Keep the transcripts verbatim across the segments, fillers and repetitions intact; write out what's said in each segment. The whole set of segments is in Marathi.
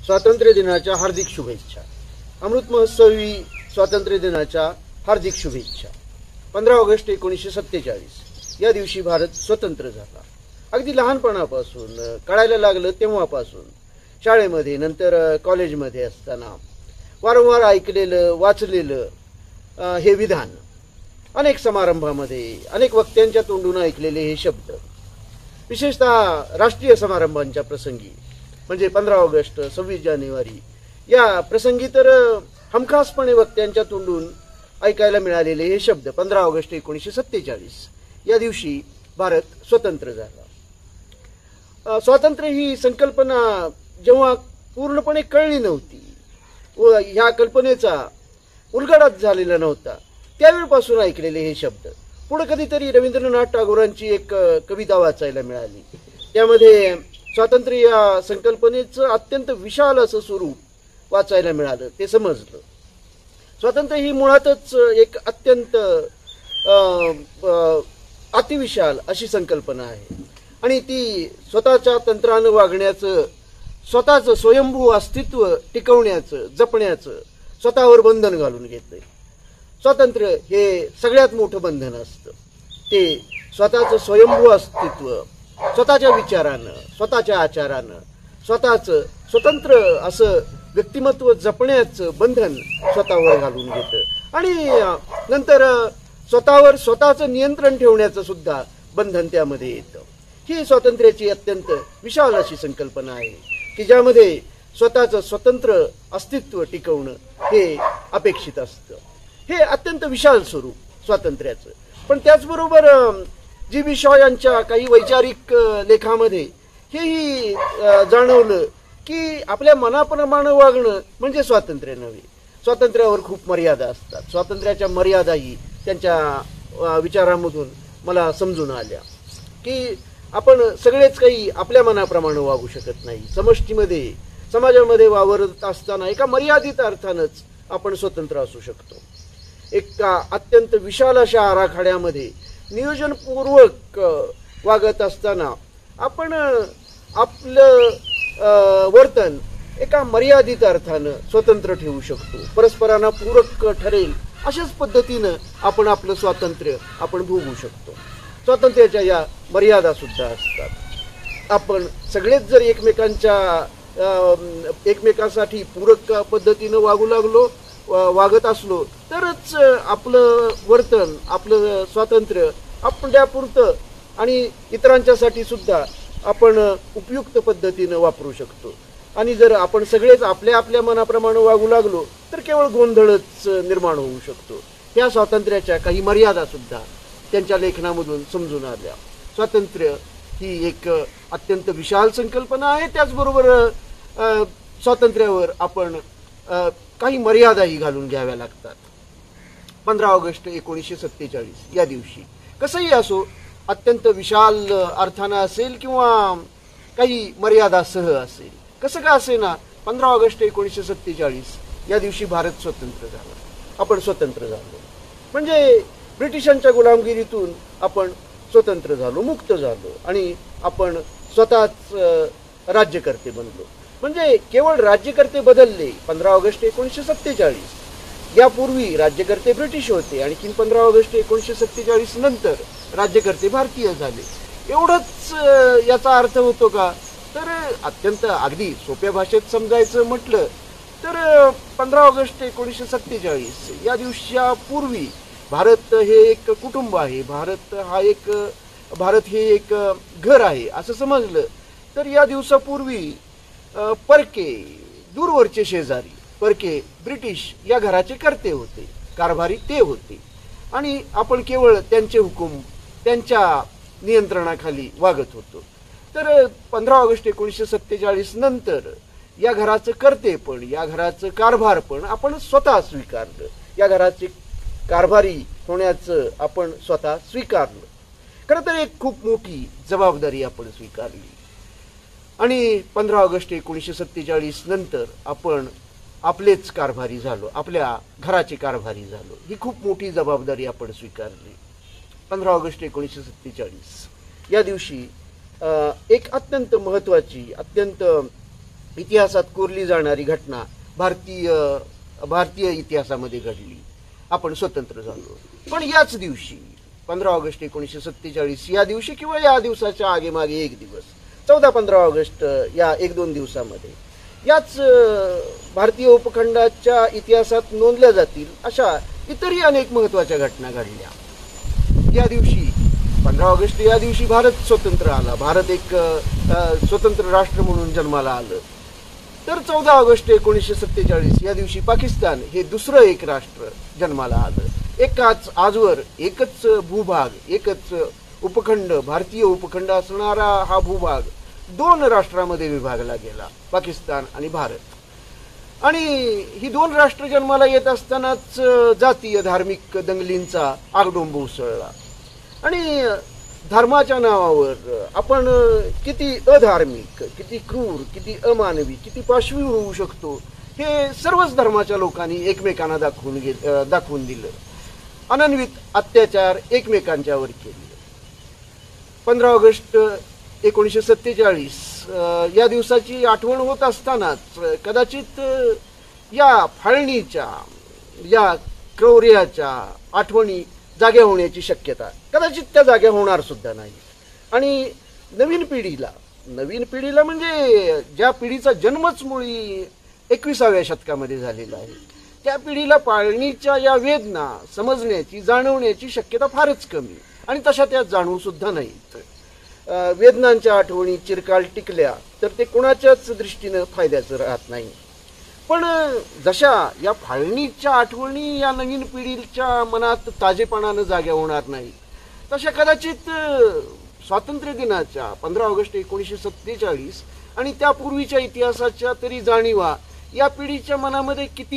स्वातंत्र्य दिनाच्या हार्दिक शुभेच्छा. अमृत महोत्सवी स्वातंत्र्य दिनाच्या हार्दिक शुभेच्छा. पंधरा ऑगस्ट एकोणीसशे सत्तेचाळीस या दिवशी भारत स्वतंत्र झाला. अगदी लहानपणापासून कळायला लागलं तेव्हापासून शाळेमध्ये नंतर कॉलेजमध्ये असताना वारंवार ऐकलेलं वाचलेलं हे विधान, अनेक समारंभामध्ये अनेक वक्त्यांच्या तोंडून ऐकलेले हे शब्द, विशेषतः राष्ट्रीय समारंभांच्या प्रसंगी म्हणजे पंधरा ऑगस्ट सव्वीस जानेवारी या प्रसंगी तर हमखासपणे वक्त्यांच्या तोंडून ऐकायला मिळालेले हे शब्द. पंधरा ऑगस्ट एकोणीसशे सत्तेचाळीस या दिवशी भारत स्वतंत्र झाला. स्वातंत्र्य ही संकल्पना जेव्हा पूर्णपणे कळली नव्हती व ह्या कल्पनेचा उलगडाच झालेला नव्हता त्यावेळपासून ऐकलेले हे शब्द. पुढे कधीतरी रवींद्रनाथ टागोरांची एक कविता वाचायला मिळाली. त्यामध्ये स्वातंत्र्य या संकल्पनेचं अत्यंत विशाल असं स्वरूप वाचायला मिळालं. ते समजलं स्वातंत्र्य ही मुळातच एक अत्यंत अतिविशाल अशी संकल्पना आहे आणि ती स्वतःच्या तंत्रानं वागण्याचं, स्वतःचं स्वयंभू अस्तित्व टिकवण्याचं, जपण्याचं स्वतःवर बंधन घालून घेतंय. स्वातंत्र्य हे सगळ्यात मोठं बंधन असतं. ते स्वतःचं स्वयंभू अस्तित्व स्वतःच्या विचारानं, स्वतःच्या आचारानं, स्वतःचं स्वतंत्र असं व्यक्तिमत्व जपण्याचं बंधन स्वतःवर घालून घेतं आणि नंतर स्वतःवर स्वतःचं नियंत्रण ठेवण्याचं सुद्धा बंधन त्यामध्ये येतं. ही स्वातंत्र्याची अत्यंत विशाल अशी संकल्पना आहे की ज्यामध्ये स्वतःचं स्वतंत्र अस्तित्व टिकवणं हे अपेक्षित असतं. हे अत्यंत विशाल स्वरूप स्वातंत्र्याचं. पण त्याचबरोबर जी बी शॉ यांच्या काही वैचारिक लेखामध्ये हेही जाणवलं की आपल्या मनाप्रमाणे वागणं म्हणजे स्वातंत्र्य नव्हे. स्वातंत्र्यावर खूप मर्यादा असतात. स्वातंत्र्याच्या मर्यादाही त्यांच्या विचारांमधून मला समजून आल्या की आपण सगळेच काही आपल्या मनाप्रमाणे वागू शकत नाही. समष्टीमध्ये समाजामध्ये वावरत असताना एका मर्यादित अर्थानंच आपण स्वतंत्र असू शकतो. एका अत्यंत विशाल अशा आराखड्यामध्ये नियोजनपूर्वक वागत असताना आपण आपलं वर्तन एका मर्यादित अर्थानं स्वतंत्र ठेवू शकतो. परस्परांना पूरक ठरेल अशाच पद्धतीनं आपण आपलं स्वातंत्र्य आपण भोगू शकतो. स्वातंत्र्याच्या या मर्यादा सुद्धा असतात. आपण सगळेच जर एकमेकांच्या एकमेकांसाठी पूरक पद्धतीनं वागू लागलो, वागत असलो तरच आपलं वर्तन, आपलं स्वातंत्र्य आपल्यापुरतं आणि इतरांच्यासाठी सुद्धा आपण उपयुक्त पद्धतीनं वापरू शकतो. आणि जर आपण सगळेच आपल्या आपल्या मनाप्रमाणे वागू लागलो तर केवळ गोंधळच निर्माण होऊ शकतो. ह्या स्वातंत्र्याच्या काही मर्यादा सुद्धा त्यांच्या लेखनामधून समजून आल्या. स्वातंत्र्य ही एक अत्यंत विशाल संकल्पना आहे. त्याचबरोबर स्वातंत्र्यावर आपण काही मर्यादाही घालून घ्याव्या लागतात. पंधरा ऑगस्ट एकोणीसशे सत्तेचाळीस या दिवशी कसंही असो, अत्यंत विशाल अर्थानं असेल किंवा काही मर्यादासह असेल, कसं का असे ना, पंधरा ऑगस्ट एकोणीसशे सत्तेचाळीस या दिवशी भारत स्वतंत्र झाला. आपण स्वतंत्र झालो म्हणजे ब्रिटिशांच्या गुलामगिरीतून आपण स्वतंत्र झालो, मुक्त झालो आणि आपण स्वतःच राज्यकर्ते बनलो. म्हणजे केवळ राज्यकर्ते बदलले. पंधरा ऑगस्ट एकोणीसशे सत्तेचाळीस यापूर्वी राज्यकर्ते ब्रिटिश होते, आणखीन पंधरा ऑगस्ट एकोणीसशे सत्तेचाळीस नंतर राज्यकर्ते भारतीय झाले. एवढंच याचा अर्थ होतो का? तर अत्यंत अगदी सोप्या भाषेत समजायचं म्हटलं तर पंधरा ऑगस्ट एकोणीसशे सत्तेचाळीस या दिवसापूर्वी भारत हे एक कुटुंब आहे, भारत हा एक भारत हे एक घर आहे असं समजलं तर या दिवसापूर्वी परके, दूरवरचे शेजारी, परके ब्रिटिश या घराचे कर्ते होते, कारभारी ते होते आणि आपण केवळ त्यांचे हुकूम, त्यांच्या नियंत्रणाखाली वागत होतो. तर पंधरा ऑगस्ट एकोणीसशे सत्तेचाळीस नंतर या घराचं कर्ते पण, या घराचं कारभार पण आपण स्वतः स्वीकारलं. या घराचे कारभारी होण्याचं आपण स्वतः स्वीकारलं. खरं तर एक खूप मोठी जबाबदारी आपण स्वीकारली आणि पंधरा ऑगस्ट एकोणीसशे सत्तेचाळीस नंतर आपण आपलेच कारभारी झालो, आपल्या घराचे कारभारी झालो. ही खूप मोठी जबाबदारी आपण स्वीकारली. पंधरा ऑगस्ट एकोणीसशे सत्तेचाळीस या दिवशी एक अत्यंत महत्त्वाची, अत्यंत इतिहासात कोरली जाणारी घटना भारतीय भारतीय इतिहासामध्ये घडली. आपण स्वतंत्र झालो. पण याच दिवशी पंधरा ऑगस्ट एकोणीसशे सत्तेचाळीस या दिवशी किंवा या दिवसाच्या आगेमागे एक दिवस चौदा पंधरा ऑगस्ट या एक दोन दिवसामध्ये याच भारतीय उपखंडाच्या इतिहासात नोंदल्या जातील अशा इतरही अनेक महत्त्वाच्या घटना घडल्या. या दिवशी पंधरा ऑगस्ट या दिवशी भारत स्वतंत्र आला. भारत एक स्वतंत्र राष्ट्र म्हणून जन्माला आलं. तर चौदा ऑगस्ट एकोणीसशे सत्तेचाळीस या दिवशी पाकिस्तान हे दुसरं एक राष्ट्र जन्माला आलं. एकाच आजवर एकच भूभाग, एकच उपखंड, भारतीय उपखंड असणारा हा भूभाग दोन राष्ट्रांमध्ये विभागला गेला, पाकिस्तान आणि भारत. आणि ही दोन राष्ट्र जन्माला येत असतानाच जातीय धार्मिक दंगलींचा आगडोंब उसळला. आणि धर्माच्या नावावर आपण किती अधार्मिक, किती क्रूर, किती अमानवी, किती पाशवी होऊ शकतो हे सर्वच धर्माच्या लोकांनी एकमेकांना दाखवून घे दाखवून दिलं. अनन्वित अत्याचार एकमेकांच्यावर केले. पंधरा ऑगस्ट एकोणीसशे सत्तेचाळीस या दिवसाची आठवण होत असतानाच कदाचित या फाळणीच्या, या क्रौर्याच्या आठवणी जाग्या होण्याची शक्यता, कदाचित त्या जाग्या होणार सुद्धा नाही. आणि नवीन पिढीला नवीन पिढीला म्हणजे ज्या पिढीचा जन्मच मुळी एकविसाव्या शतकामध्ये झालेला आहे, त्या पिढीला फाळणीच्या या वेदना समजण्याची, जाणवण्याची शक्यता फारच कमी. आणि तशा त्या जाणवू सुद्धा नाहीत. वेदनांच्या आठवणी चिरकाल टिकल्या तर ते कुणाच्याच दृष्टीनं फायद्याचं राहत नाही. पण जशा या फाळणीच्या आठवणी या नवीन पिढीच्या मनात ताजेपणानं जाग्या होणार नाही, तशा कदाचित स्वातंत्र्य दिनाच्या पंधरा ऑगस्ट एकोणीसशे सत्तेचाळीस आणि त्यापूर्वीच्या इतिहासाच्या तरी जाणीवा या पिढीच्या मनामध्ये किती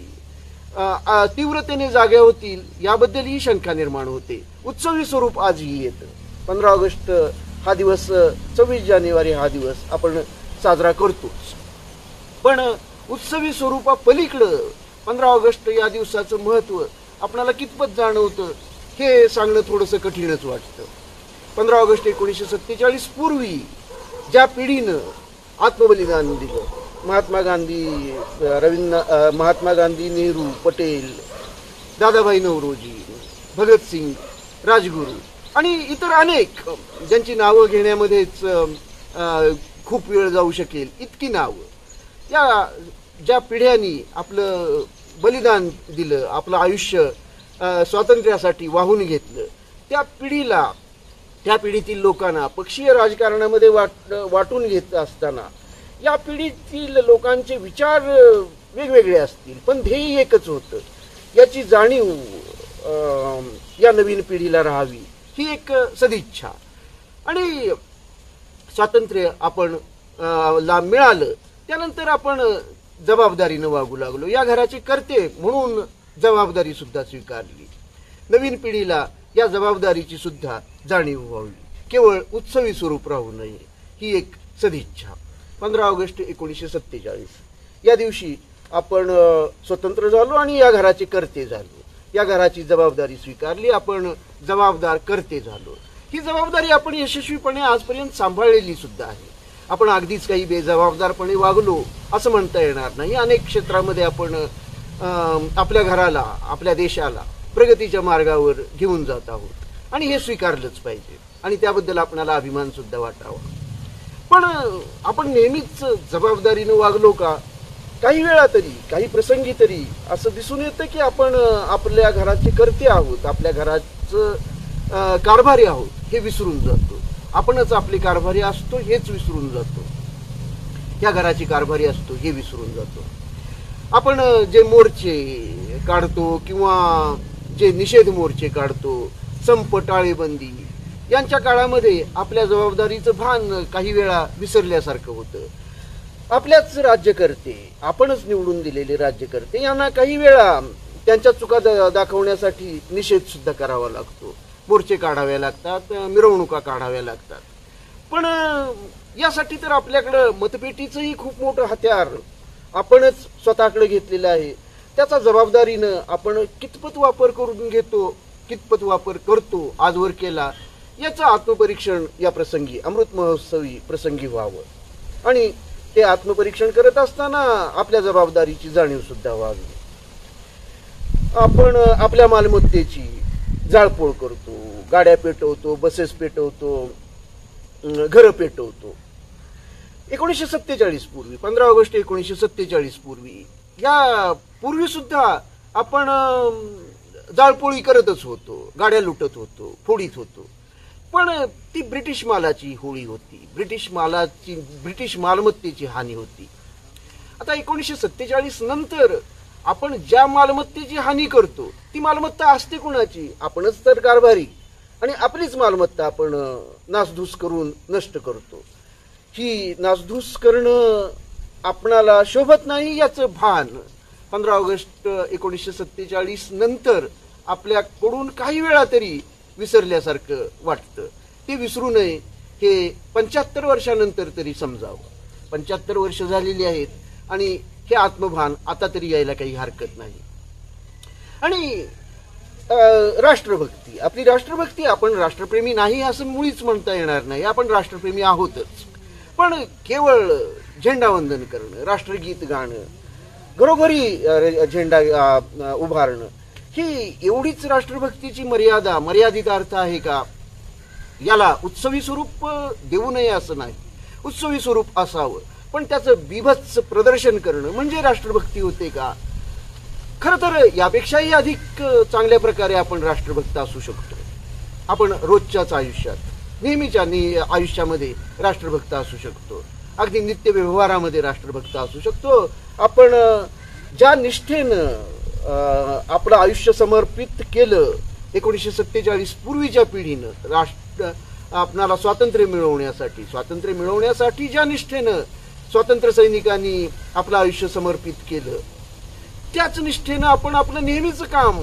तीव्रतेने जाग्या होतील याबद्दलही शंका निर्माण होते. उत्सवी स्वरूप आजही येतं. पंधरा ऑगस्ट हा दिवस, सव्वीस जानेवारी हा दिवस आपण साजरा करतोच. पण उत्सवी स्वरूपापलीकडं पंधरा ऑगस्ट या दिवसाचं महत्त्व आपणाला कितपत जाणवतं हे सांगणं थोडंसं कठीणच वाटतं. पंधरा ऑगस्ट एकोणीसशे सत्तेचाळीस पूर्वी ज्या पिढीनं आत्मबलिदान दिलं, महात्मा गांधी, रवींद्र महात्मा गांधी, नेहरू, पटेल, दादाभाई नौरोजी, भगतसिंग, राजगुरू आणि इतर अनेक ज्यांची नावं घेण्यामध्येच खूप वेळ जाऊ शकेल इतकी नावं, या ज्या पिढ्यांनी आपलं बलिदान दिलं, आपलं आयुष्य स्वातंत्र्यासाठी वाहून घेतलं, त्या पिढीला, त्या पिढीतील लोकांना पक्षीय राजकारणामध्ये वाट वाटून घेत असताना या पिढीतील लोकांचे विचार वेगवेगळे असतील पण ध्येय एकच होतं, याची जाणीव या नवीन पिढीला राहावी ही एक सदिच्छा. आणि स्वातंत्र्य आपण ला मिळालं त्यानंतर आपण जबाबदारीनं वागू लागलो. या घराचे कर्ते म्हणून जबाबदारी सुद्धा स्वीकारली. नवीन पिढीला या जबाबदारीची सुद्धा जाणीव व्हावी, केवळ उत्सवी स्वरूप राहू नये ही एक सदिच्छा. पंधरा ऑगस्ट एकोणीसशे सत्तेचाळीस या दिवशी आपण स्वतंत्र झालो आणि या घराचे कर्ते झालो. या घराची जबाबदारी स्वीकारली, आपण जबाबदार कर्ते झालो. ही जबाबदारी आपण यशस्वीपणे आजपर्यंत सांभाळलेली सुद्धा आहे. आपण अगदीच काही बेजबाबदारपणे वागलो असं म्हणता येणार नाही. अनेक क्षेत्रामध्ये आपण आपल्या घराला, आपल्या देशाला प्रगतीच्या मार्गावर घेऊन जात आहोत आणि हे स्वीकारलंच पाहिजे आणि त्याबद्दल आपल्याला अभिमान सुद्धा वाटावा. पण आपण नेहमीच जबाबदारीनं वागलो का? काही वेळा तरी, काही प्रसंगी तरी असं दिसून येतं की आपण आपल्या घराचे कर्ते आहोत, आपल्या घराचं कारभारी आहोत हे विसरून जातो. आपणच आपले कारभारी असतो हेच विसरून जातो. या घराची कारभारी असतो हे विसरून जातो. आपण जे मोर्चे काढतो किंवा जे निषेध मोर्चे काढतो, संप, टाळेबंदी यांच्या काळामध्ये आपल्या जबाबदारीचं भान काही वेळा विसरल्यासारखं होतं. आपल्याच राज्यकर्ते, आपणच निवडून दिलेले राज्यकर्ते यांना काही वेळा त्यांच्या चुका दाखवण्यासाठी निषेध सुद्धा करावा लागतो. मोर्चे काढावे लागतात, मिरवणुका काढाव्या लागतात. पण यासाठी तर आपल्याकडं मतपेटीचंही खूप मोठं हत्यार आपणच स्वतःकडे घेतलेलं आहे. त्याचा जबाबदारीनं आपण कितपत वापर करून घेतो, कितपत वापर करतो, आजवर केला, याचं आत्मपरीक्षण या प्रसंगी, अमृत महोत्सवी प्रसंगी व्हावं. आणि ते आत्मपरीक्षण करत असताना आपल्या जबाबदारीची जाणीव सुद्धा व्हावी. आपण आपल्या मालमत्तेची जाळपोळ करतो, गाड्या पेटवतो, बसेस पेटवतो, घरं पेटवतो. एकोणीसशे सत्तेचाळीस पूर्वी, पंधरा ऑगस्ट एकोणीसशे सत्तेचाळीस पूर्वी, या पूर्वी सुद्धा आपण जाळपोळी करतच होतो, गाड्या लुटत होतो, फोडीत होतो. पण ती ब्रिटिश मालाची होळी होती, ब्रिटिश मालाची ब्रिटिश मालमत्तेची हानी होती. आता एकोणीसशे सत्तेचाळीस नंतर आपण ज्या मालमत्तेची हानी करतो ती मालमत्ता असते कुणाची? आपणच तर कारभारी, आणि आपलीच मालमत्ता आपण नासधूस करून नष्ट करतो. ही नासधूस करणं आपणाला शोभत नाही याचं भान पंधरा ऑगस्ट एकोणीसशे सत्तेचाळीस नंतर आपल्याकडून काही वेळा तरी विसरल्यासारखं वाटतं. ते विसरू नये हे पंच्याहत्तर वर्षानंतर तरी समजावं. पंच्याहत्तर वर्ष झालेली आहेत आणि हे आत्मभान आता तरी यायला काही हरकत नाही. आणि राष्ट्रभक्ती, आपली राष्ट्रभक्ती, आपण राष्ट्रप्रेमी नाही असं मुळीच म्हणता येणार नाही, आपण राष्ट्रप्रेमी आहोतच. पण केवळ झेंडावंदन करणं, राष्ट्रगीत गाणं, घरोघरी झेंडा उभारणं, ही एवढीच राष्ट्रभक्तीची मर्यादा, मर्यादित अर्थ आहे का? याला उत्सवी स्वरूप देऊ नये असं नाही, उत्सवी स्वरूप असावं, पण त्याचं बिभत्स प्रदर्शन करणं म्हणजे राष्ट्रभक्ती होते का? खरं तर यापेक्षाही अधिक चांगल्या प्रकारे आपण राष्ट्रभक्त असू शकतो. आपण रोजच्याच आयुष्यात, नेहमीच्या आयुष्यामध्ये राष्ट्रभक्त असू शकतो, अगदी नित्य व्यवहारामध्ये राष्ट्रभक्त असू शकतो. आपण ज्या निष्ठेनं आपलं आयुष्य समर्पित केलं एकोणीसशे सत्तेचाळीस पूर्वीच्या पिढीनं राष्ट्र आपणाला स्वातंत्र्य मिळवण्यासाठी, स्वातंत्र्य मिळवण्यासाठी ज्या निष्ठेनं स्वातंत्र्य सैनिकांनी आपलं आयुष्य समर्पित केलं, त्याच निष्ठेनं आपण आपलं नेहमीचं काम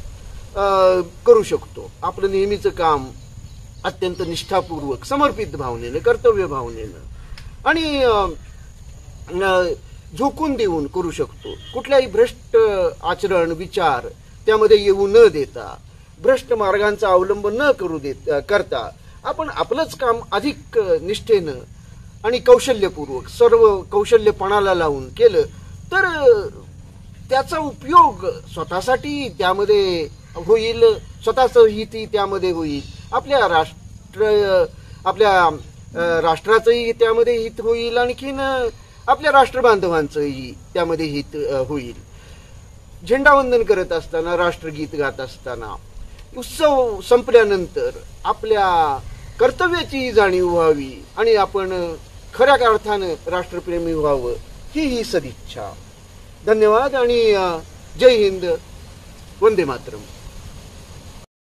करू शकतो. आपलं नेहमीचं काम अत्यंत निष्ठापूर्वक, समर्पित भावनेनं, कर्तव्य भावनेनं आणि झोकून देऊन करू शकतो. कुठल्याही भ्रष्ट आचरण, विचार त्यामध्ये येऊ न देता, भ्रष्ट मार्गांचा अवलंब न करू देत करता आपण आपलंच काम अधिक निष्ठेनं आणि कौशल्यपूर्वक, सर्व कौशल्यपणाला लावून केलं तर त्याचा उपयोग स्वतःसाठी त्यामध्ये होईल, स्वतःचं हितही त्यामध्ये होईल, आपल्या राष्ट्र आपल्या राष्ट्राचंही त्यामध्ये हित होईल, आणखीन आपल्या राष्ट्रबांधवांचंही त्यामध्ये हित होईल. झेंडावंदन करत असताना, राष्ट्रगीत गात असताना, उत्सव संपल्यानंतर आपल्या कर्तव्याची जाणीव व्हावी आणि आपण खऱ्या अर्थानं राष्ट्रप्रेमी व्हावं, ही ही सदिच्छा. धन्यवाद आणि जय हिंद, वंदे मातरम.